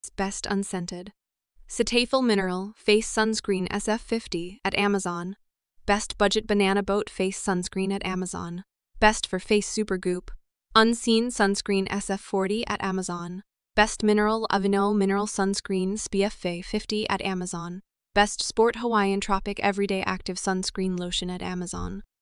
Best unscented. Cetaphil Mineral Face Sunscreen SF50 at Amazon. Best Budget Banana Boat Face Sunscreen at Amazon. Best for Face Supergoop. Unseen Sunscreen SF40 at Amazon. Best Mineral Avino Mineral Sunscreen SPF 50 at Amazon. Best Sport Hawaiian Tropic Everyday Active Sunscreen Lotion at Amazon.